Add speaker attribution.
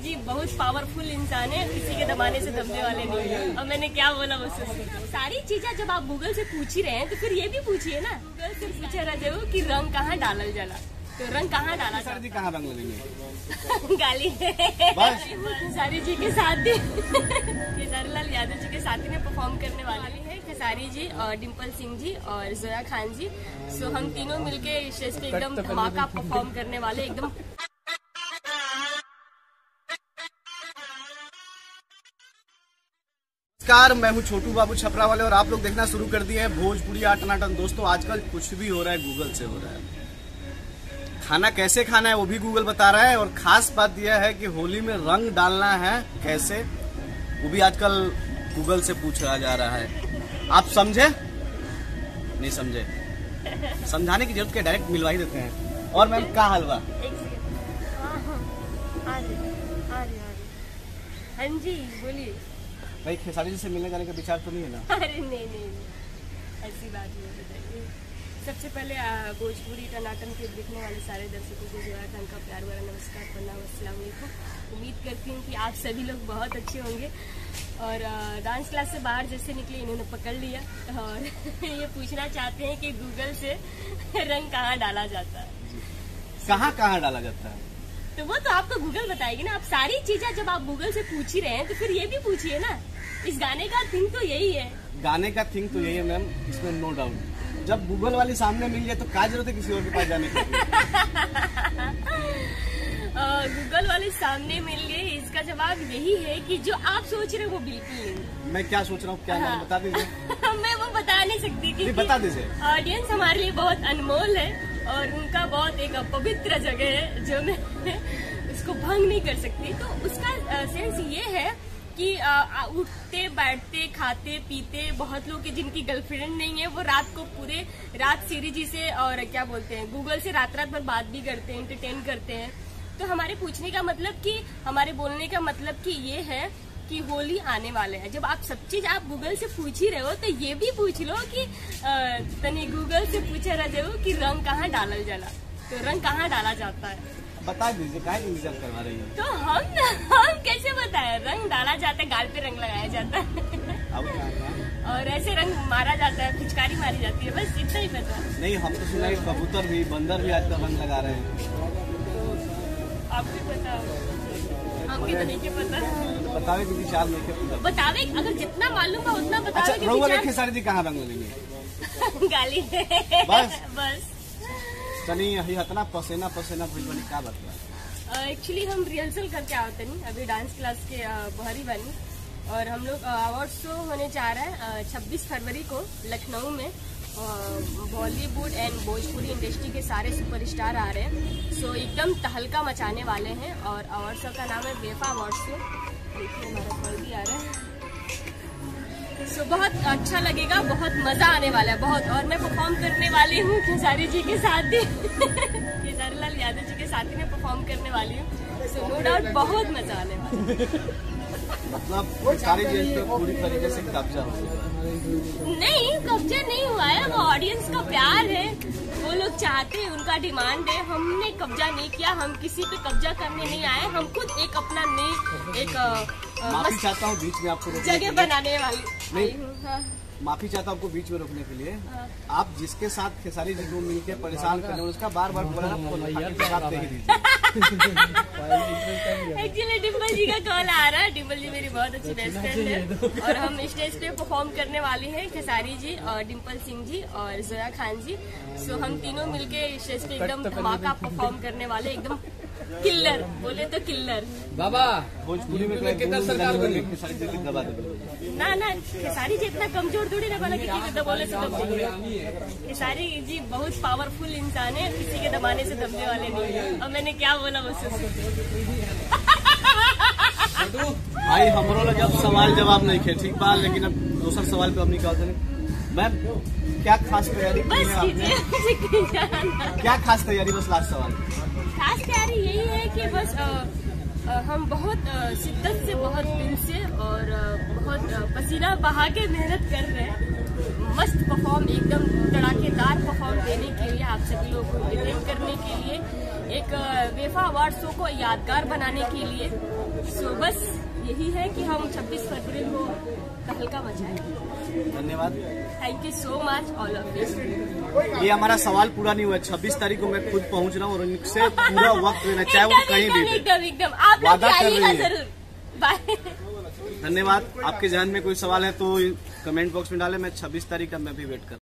Speaker 1: जी बहुत पावरफुल इंसान है, किसी के दबाने से दबने वाले नहीं है। और मैंने क्या बोला बस सारी चीजें जब आप गूगल से पूछ ही रहे हैं तो फिर ये भी पूछिए ना। गूगल से पूछा रहा जो कि रंग कहाँ डालल जाला, तो रंग कहाँ डाला
Speaker 2: सर जी कहाँ रंग लगेंगे?
Speaker 1: गाली खेसारी जी के साथ ही खेसारी लाल यादव जी के साथ ही में परफॉर्म करने वाले हैं खेसारी जी और डिम्पल सिंह जी और जोया खान जी। सो हम तीनों मिलके स्टेज पे एकदम धमाका परफॉर्म करने वाले एकदम।
Speaker 2: नमस्कार, मैं हूँ छोटू बाबू छपरा वाले और आप लोग देखना शुरू कर दिए हैं भोजपुरी टनाटन। दोस्तों आजकल कुछ भी हो रहा है गूगल से हो रहा है। खाना कैसे खाना है वो भी गूगल बता रहा है और खास बात यह है कि होली में रंग डालना है कैसे, वो भी आजकल गूगल से पूछा जा रहा है। आप समझे? नहीं समझे? समझाने की जरूरत क्या, डायरेक्ट मिलवा ही देते हैं। और मैम का हलवा?
Speaker 1: हाँ जी बोलिए।
Speaker 2: भाई खेसारी जी से मिलने जाने का विचार तो नहीं है ना?
Speaker 1: अरे नहीं ऐसी बात नहीं बताइए। सबसे पहले भोजपुरी टनाटन के देखने वाले सारे दर्शकों को जोया खान का प्यार भरा नमस्कार, प्रणाम, अस्सलाम वालेकुम। उम्मीद करती हूँ कि आप सभी लोग बहुत अच्छे होंगे। और डांस क्लास से बाहर जैसे निकले इन्होंने पकड़ लिया और ये पूछना चाहते हैं कि गूगल से रंग कहाँ डाला जाता है।
Speaker 2: कहाँ डाला जाता है?
Speaker 1: तो वो तो आपको गूगल बताएगी ना। आप सारी चीजें जब आप गूगल से पूछ ही रहे हैं तो फिर ये भी पूछिए ना। इस गाने का थिंग तो यही है।
Speaker 2: गाने का थिंग तो यही है मैम, इसमें नो डाउट। जब गूगल वाली सामने मिल जाए तो क्या जरूरत है किसी और के पास जाने की?
Speaker 1: गूगल वाले सामने मिल गए, इसका जवाब यही है कि जो आप सोच रहे हो वो बिल्कुल नहीं।
Speaker 2: मैं क्या सोच रहा हूँ, क्या नाम बता दीजिए।
Speaker 1: मैं वो बता नहीं सकती क्योंकि
Speaker 2: बता दीजिए।
Speaker 1: ऑडियंस हमारे लिए बहुत अनमोल है और उनका बहुत एक पवित्र जगह है जो मैं उसको भंग नहीं कर सकती। तो उसका सेंस ये है कि उठते बैठते खाते पीते बहुत लोग के जिनकी गर्लफ्रेंड नहीं है वो रात को पूरे रात सीरी जी से और क्या बोलते हैं गूगल से रात भर बात भी करते हैं, एंटरटेन करते हैं। तो हमारे पूछने का मतलब कि हमारे बोलने का मतलब कि ये है कि होली आने वाले हैं। जब आप सब चीज आप गूगल से पूछ ही रहे हो तो ये भी पूछ लो कि तनी गूगल से पूछा रहे हो कि रंग कहाँ डालल जाला, तो रंग कहाँ डाला जाता है।
Speaker 2: बता दीजिए, काहे इंतजार करवा रही है?
Speaker 1: तो हम कैसे बताए? रंग डाला जाता है, गाल पे रंग लगाया जाता है और ऐसे रंग मारा जाता है, पिचकारी मारी जाती है, बस इतना ही पता।
Speaker 2: नहीं, हम तो सुना है कबूतर भी बंदर भी आजकल रंग लगा रहे हैं।
Speaker 1: आपको पता होगा, हमके तो नहीं पता।
Speaker 2: बतावे कि विचार नहीं पता।
Speaker 1: बतावे, अगर जितना मालूम है उतना बतावे।
Speaker 2: अच्छा, खेसारी जी कहाँ रंग लगेंगे?
Speaker 1: गाली बस
Speaker 2: चलिए यही इतना पसेना भूल क्या बता।
Speaker 1: एक्चुअली हम रिहर्सल करके आते नहीं, अभी डांस क्लास के बहरी बनी और हम लोग अवार्ड शो होने जा रहा है 26 फरवरी को लखनऊ में। बॉलीवुड एंड भोजपुरी इंडस्ट्री के सारे सुपरस्टार आ रहे हैं। सो एकदम तहलका मचाने वाले हैं और अवार्ड शो का नाम है वेफा अवार्ड शो। देखिए हमारा कॉल भी आ रहा है। सो बहुत अच्छा लगेगा, बहुत मजा आने वाला है बहुत। और मैं परफॉर्म करने वाली हूँ खेसारी जी के साथ ही खेसारी लाल यादव जी के साथ ही मैं परफॉर्म करने वाली हूँ। सो नो डाउट बहुत मजा आने वाला है।
Speaker 2: मतलब सारी चीज पे पूरी तरीके से कब्जा हो गया?
Speaker 1: नहीं, कब्जा नहीं हुआ है, वो ऑडियंस का प्यार है, वो लोग चाहते हैं, उनका डिमांड है। हमने कब्जा नहीं किया, हम किसी पे कब्जा करने नहीं आए, हम खुद एक अपना नई एक
Speaker 2: माफी चाहता हूँ बीच में आपको
Speaker 1: जगह बनाने वाली नहीं। हाँ।
Speaker 2: माफी चाहता हूँ आपको बीच में रोकने के लिए। आप जिसके साथ खेसारी जी को मिलकर परेशान करने उसका बार बोला ना
Speaker 1: एक्चुअली डिम्पल जी का कॉल आ रहा है। डिम्पल जी मेरी बहुत अच्छी बेस्ट फ्रेंड है और हम स्टेज पे परफॉर्म करने वाले हैं खेसारी जी और डिम्पल सिंह जी और जोया खान जी। सो हम तीनों मिलके स्टेज पे एकदम धमाका परफॉर्म करने वाले, एकदम किल्लर, बोले तो किल्लर।
Speaker 3: बाबा
Speaker 2: भोजपुरी में कितना सरकार बनी
Speaker 1: ना खेसारी जी इतना कमजोर थोड़ी ना बना किसी को दबाने से दबने। खेसारी जी बहुत पावरफुल इंसान है, किसी के दबाने से दबने वाले नहीं है। और मैंने क्या बोला बस
Speaker 2: भाई हमरो जब सवाल जवाब नहीं खे ठीक बा, लेकिन अब दूसरा सवाल पे अब निकालते नहीं। मैम क्या खास तैयारी क्या खास तैयारी? बस लास्ट सवाल।
Speaker 1: खास तैयारी यही है कि बस हम बहुत शिद्दत से, बहुत दिन से और बहुत पसीना बहा के मेहनत कर रहे हैं। मस्त परफॉर्म, एकदम तड़ाकेदार परफॉर्म देने के लिए, आप सभी लोगों को एंटरटेन करने के लिए, एक वेफा अवार्ड शो को यादगार बनाने के लिए सो बस यही है कि हम 26 फरवरी को तहलका मचाएंगे।
Speaker 2: धन्यवाद।
Speaker 1: Thank you so much all of you.
Speaker 2: ये हमारा सवाल पूरा नहीं हुआ। 26 तारीख को मैं खुद पहुंच रहा हूँ और उनसे पूरा वक्त लेना, चाहे वो कहीं भी
Speaker 1: एकदम आप लोग आइएगा जरूर। बाय।
Speaker 2: धन्यवाद। आपके जहन में कोई सवाल है तो कमेंट बॉक्स में डालें। मैं 26 तारीख का मैं भी वेट कर